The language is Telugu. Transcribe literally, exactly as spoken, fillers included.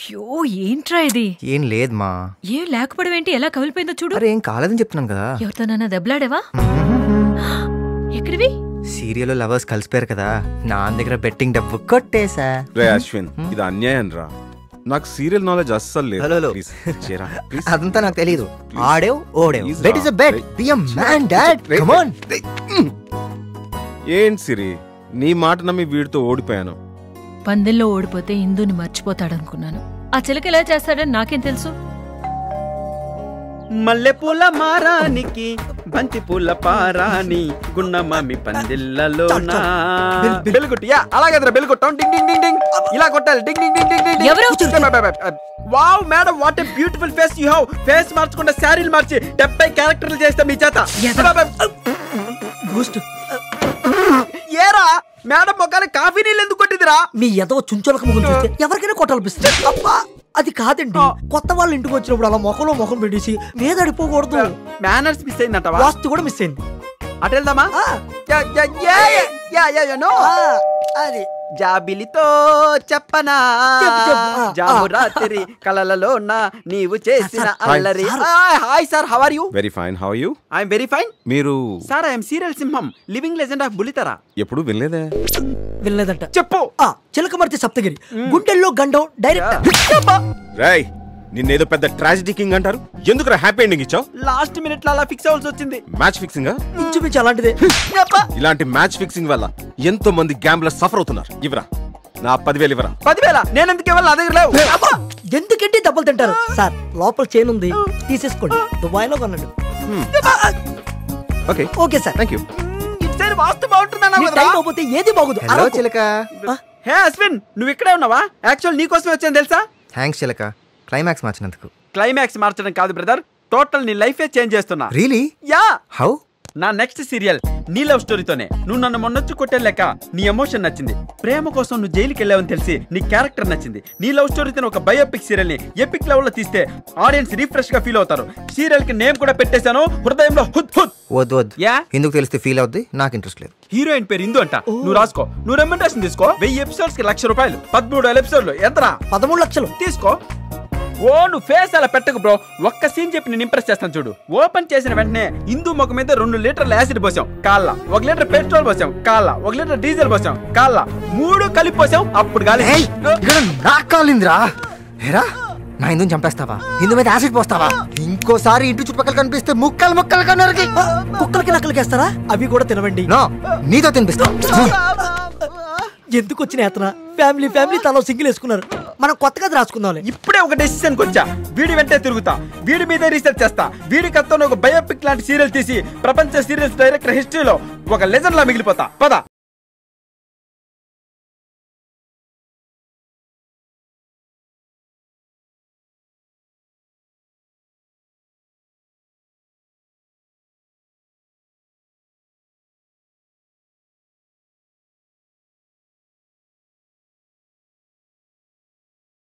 అయ్యో ఏంట్రా ఇది? ఏం లేదు మా. ఏం లేకపోవడం ఏంటి? ఎలా కవిలిపోయిందో చూడు. అరే ఏం కాలేదని చెప్తున్నాను కదా. ఎవరితోనన్నా దెబ్బలాడేవా? ఎక్కడివి? సీరియల్లో లవర్స్ కలిసిపోయారు కదా, నా దగ్గర బెట్టింగ్ డబ్బు కొట్టేసా. రే అశ్విన్, ఇది అన్యాయం రా. నాకు సీరియల్ నాలెడ్జ్ అస్సలు లేదు. అదంతా నాకు తెలియదు. ఆడేవ్ ఓడేవ్. Bet is a bet. Be a man dad. Come on. ఏం సిరి, నీ మాట నమ్మి వీడితో ఓడిపోయాను. పందెల్లో ఓడిపోతే ఇందుని మర్చిపోతాడనుకున్నాను. ఆ చిలక ఎలా చేస్తాడని నాకేం తెలుసు? మల్లెపూల మారానికి బంతి పూల పారాని గున్నమామి పందిళ్ళలో బెల్గుట్టి. అలాగే బెల్గుట్టాం. డింగ్ డింగ్ డింగ్ డింగ్ ఇలా కొట్టాలి. Ding ding ding ding ding. Wow madam, what a beautiful face you have. Face మార్చకుండా శారీలు మార్చి డెబ్బై క్యారెక్టర్లు చేస్తా మీ చేత. ఏరా మేడం మొక్కలు కాఫీ నీళ్ళు ఎందుకు కొట్టిదిరా? మీ ఏదో చుంచులకు ముఖం చూస్తే ఎవరికైనా కొట్టాలనిపిస్తుంది. అబ్బా అది కాదండి, కొత్త వాళ్ళు ఇంటికి వచ్చినప్పుడు అలా మొఖంలో మొఖం పెట్టేసి మీద అడిపోకూడదు. మేనర్స్ మిస్ అయిందంట. వాస్తు కూడా మిస్ అయింది. అటు వెళ్దామా? అది జాబిలితో చెప్పనా జాము రాత్రి కలలలో నీవు చేసిన అల్లరి. Hi sir, how are you? Very fine, how are you? I am very fine. మీరు? సార్ ఐ యామ్ సీరియల్ సింహం, లివింగ్ లెజెండ్ ఆఫ్ బుల్లితెర. ఎప్పుడు వినలేదే. వినలేదంట. చెప్పు. చిలకమర్తి సప్తగిరి, గుండెల్లో గండం డైరెక్ట్. రేయ్, నిన్నేదో పెద్ద ట్రాజెడీ కింగ్ అంటారు, ఎందుకు హ్యాపీ ఎండింగ్ ఇచ్చావు? లాస్ట్ మినిట్ లో అలా ఫిక్స్ అవ్వాల్సి వచ్చింది. Match fixing? ఇంచుమించు అలాంటిదే. ఇలాంటి మ్యాచ్ ఫిక్సింగ్ వల్ల ఎంతో మంది గ్యాంబ్లర్స్ సఫర్ అవుతున్నారు. ఇవరా నా పదివేలు ఇవరా. పదివేల నేను ఎందుకు ఇవ్వాలి? నా దగ్గర లేవు. ఎందుకంటే దెబ్బలు తింటారు సార్. లోపల చైన్ ఉంది, తీసేసుకోండి. దుబాయ్ లో కొనండి. Okay okay sir, thank you. ఇటు వాస్తు బాగుంటుందా? ఏది బాగుంది. హలో చిలక. హే అశ్విన్, నువ్వు ఇక్కడే ఉన్నావా? యాక్చువల్ నీ కోసమే వచ్చాను తెలుసా. థ్యాంక్స్ చిలక, క్లైమాక్స్ మార్చినందుకు. క్లైమాక్స్ మార్చడం కాదు బ్రదర్, టోటల్ నీ లైఫే చేంజ్ చేస్తున్నా. రియలీ? యా. హౌ? నా నెక్స్ట్ సీరియల్ నీ లవ్ స్టోరీతోనే. నువ్వు నన్ను మొన్నొచ్చి కొట్టేలేక నీ ఎమోషన్ నచ్చింది. ప్రేమ కోసం నువ్వు జైలుకి వెళ్ళావని తెలిసి నీ క్యారెక్టర్ నచ్చింది. నీ లవ్ స్టోరీతో ఒక బయోపిక్ సీరియల్ ని ఎపిక్ లెవెల్ లో తీస్తే ఆడియన్స్ రిఫ్రెష్ గా ఫీల్ అవుతారు. సీరియల్ కి నేమ్ కూడా పెట్టేశాను, హృదయంలో హుద్ హుద్. వద్దు వద్దు. యా, ఎందుకు తెలిస్తే ఫీల్ అవుద్ది, నాకు ఇంట్రెస్ట్ లేదు. హీరోయిన్ పేరు ఇందు అంట. నువ్వు రాసుకో, నువ్వు రెమ్యునరేషన్ తీసుకో. వెయ్యి ఎపిసోడ్స్ కి లక్ష రూపాయలు. పదమూడు వేల ఎపిసోడ్లు ఎంతరా? పదమూడు లక్షలు తీసుకో. ఓ నువ్వు ఫేస్ అలా పెట్టకు బ్రో, ఒక్క సీన్ చెప్పి నేను ఇంప్రెస్ చేస్తాను చూడు. ఓపెన్ చేసిన వెంటనే హిందూ ముఖం మీద రెండు లీటర్ల యాసిడ్ పోసాం కాళ్ళ, ఒక లీటర్ పెట్రోల్ పోసాం కాళ్ళ, ఒక లీటర్ డీజిల్ పోసాం కాళ్ళ, మూడు కలిపి పోసాం. అప్పుడు గాలి కాలిందిరా. హేరా, నా హిందూని చంపేస్తావా? హిందూ మీద యాసిడ్ పోస్తావా? ఇంకోసారి ఇంటి చుట్టుపక్కల కనిపిస్తే ముక్కలు ముక్కలు కన్నరికి కుక్కలకి నక్కలకి వేస్తారా? అవి కూడా తినవండి. నీతో తినిపిస్తా. ఎందుకు వచ్చిన అతన ఫ్యామిలీ ఫ్యామిలీ తలో సింగిల్ వేసుకున్నారు. మనం కొత్తగా రాసుకుందాం. ఇప్పుడే ఒక డెసిషన్ వచ్చా, వీడి వెంటే తిరుగుతా, వీడి మీదే రీసెర్చ్ చేస్తా. వీడి కథతో ఒక బయోపిక్ లాంటి సీరియల్ తీసి ప్రపంచ సీరియల్స్ డైరెక్టర్ హిస్టరీలో ఒక లెజెండ్ లా మిగిలిపోతా. పద.